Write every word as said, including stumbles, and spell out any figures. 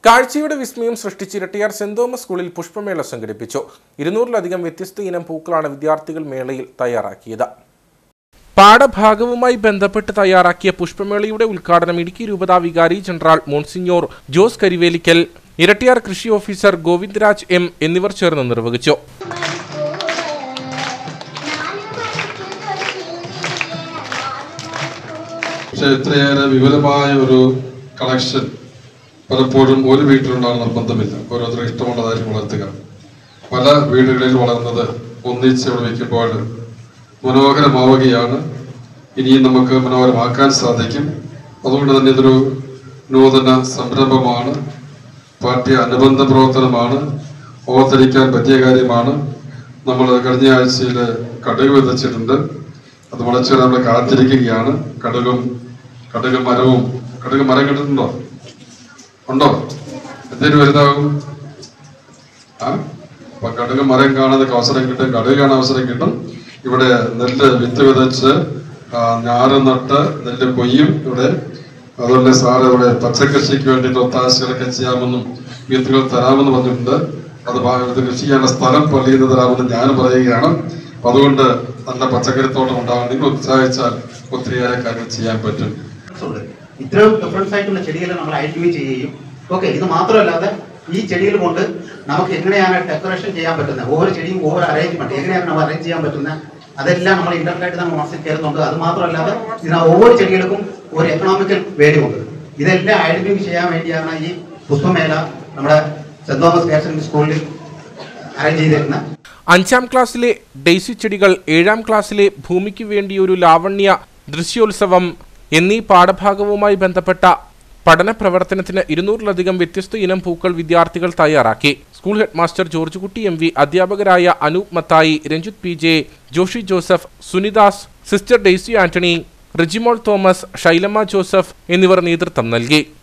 കാഴ്ചയുടെ വിസ്മയം സൃഷ്ടിച്ച് ഇരട്ടിയാർ സെന്റ് തോമസ് സ്കൂളിൽ പുഷ്പമേള സംഘടിപ്പിച്ചു. ഇരുന്നൂറിലധികം വ്യത്യസ്ത ഇനം പൂക്കളാണ് വിദ്യാർത്ഥികൾ മേളയിൽ തയ്യാറാക്കിയത്. പാഠഭാഗവുമായി ബന്ധപ്പെട്ട് തയ്യാറാക്കിയ പുഷ്പമേളയുടെ ഉദ്ഘാടനം ഇടുക്കി രൂപതാ വികാരി ജനറൽ മോൺസിഞ്ഞോർ ജോസ് കരിവേലിക്കൽ, ഇരട്ടിയാർ കൃഷി ഓഫീസർ ഗോവിന്ദരാജ് എം എന്നിവർ ചേർന്ന് നിർവഹിച്ചു. ഇത്രയേറെ വിപുലമായ ഒരു കളക്ഷൻ പലപ്പോഴും ഒരു വീട്ടിലുണ്ടാകുന്ന നിർബന്ധമില്ല. ഓരോരുത്തരും ഇഷ്ടമുള്ളതായിരിക്കും വളർത്തുക. പല വീടുകളിൽ വളർന്നത് ഒന്നിച്ച് ഇവിടെ വയ്ക്കുമ്പോൾ മനോഹരമാവുകയാണ്. ഇനിയും നമുക്ക് മനോഹരമാക്കാൻ സാധിക്കും. അതുകൊണ്ട് തന്നെ ഇതൊരു നൂതന സംരംഭമാണ്, പാർട്ടി അനുബന്ധ പ്രവർത്തനമാണ്, അവതരിക്കാൻ പറ്റിയ കാര്യമാണ്. നമ്മൾ കഴിഞ്ഞ ആഴ്ചയിൽ കടുക് വിതച്ചിട്ടുണ്ട്. അത് മുളച്ച് നമ്മൾ കാത്തിരിക്കുകയാണ്. കടുകും കടുക് മരവും കടുക് മരം കിട്ടുന്നുണ്ടോ? ഉണ്ടോ? എന്തേലും വലുതാകും. ആ അപ്പൊ കടുക് മരം കാണാനൊക്കെ അവസരം കിട്ടും, കടുക് കാണാൻ അവസരം കിട്ടും. ഇവിടെ നെല്ല് വിത്ത് വിതച്ച് ഞാറ് നട്ട് നെല്ല് കൊയ്യും ഇവിടെ. അതുപോലെ സാറ് ഇവിടെ പച്ചക്കൃഷിക്ക് വേണ്ടിയിട്ട് ഒത്താശകളൊക്കെ ചെയ്യാമെന്നും വിത്തുകൾ തരാമെന്ന് പറഞ്ഞിട്ടുണ്ട്. അത് ഇത് കൃഷി ചെയ്യാനുള്ള സ്ഥലം പള്ളിയിൽ നിന്ന് തരാമെന്ന് ഞാൻ പറയുകയാണ്. അപ്പൊ അതുകൊണ്ട് നല്ല പച്ചക്കറിത്തോട്ടം ഉണ്ടാകാൻ നിങ്ങൾ ഉത്സാഹിച്ചാൽ ഒത്തിരിയേറെ കാര്യങ്ങൾ ചെയ്യാൻ പറ്റും. ഇത്രയും ഡിഫറൻസ് ആയിട്ടുള്ള ചെടികൾ നമ്മൾ ഐഡന്റിഫൈ ചെയ്യുകയും ഓക്കെ ഇത് മാത്രമല്ലാതെ ഈ ചെടികൾ കൊണ്ട് നമുക്ക് എങ്ങനെയാണ് ഡെക്കറേഷൻ ചെയ്യാൻ പറ്റുന്നത്, ഓരോ ചെടിയും ഓരോ അറേഞ്ച്മെന്റ് എങ്ങനെയാണ് നമ്മൾ അറേഞ്ച് ചെയ്യാൻ പറ്റുന്നത്, അതെല്ലാം നമ്മൾ ഇന്റർനെറ്റ് നമ്മൾ മനസ്സിൽ കയറുന്നുണ്ട്. അത് മാത്രമല്ലാതെ ഇതിന് ഓരോ ചെടികൾക്കും ഒരു എക്കണോമിക്കൽ വാല്യൂ ഉണ്ട്. ഇതെല്ലാം ഐഡന്റിഫൈ ചെയ്യാൻ വേണ്ടിയാണ് ഈ പുഷ്പമേള നമ്മുടെ സെന്റ് തോമസ് ഹയർ സെക്കൻഡറി സ്കൂളിൽ അറേഞ്ച് ചെയ്തിരുന്നത്. അഞ്ചാം ക്ലാസ്സിലെ ഡെയ്സി ചെടികൾ, ഏഴാം ക്ലാസ്സിലെ ഭൂമിക്ക് വേണ്ടി ഒരു ലാവണ്യ ദൃശ്യോത്സവം എന്നീ പാഠഭാഗവുമായി ബന്ധപ്പെട്ട പഠന പ്രവർത്തനത്തിന് ഇരുന്നൂറിലധികം വ്യത്യസ്ത ഇനം പൂക്കൾ വിദ്യാർത്ഥികൾ തയ്യാറാക്കി. School head master George Kutty M V, അധ്യാപകരായ Anoop Mathai, Ranjith P J, Joshy Joseph, Sunidas, sister Daisy Antony, Rijimol Thomas, Shylamma Joseph എന്നിവർ നേതൃത്വം നൽകി.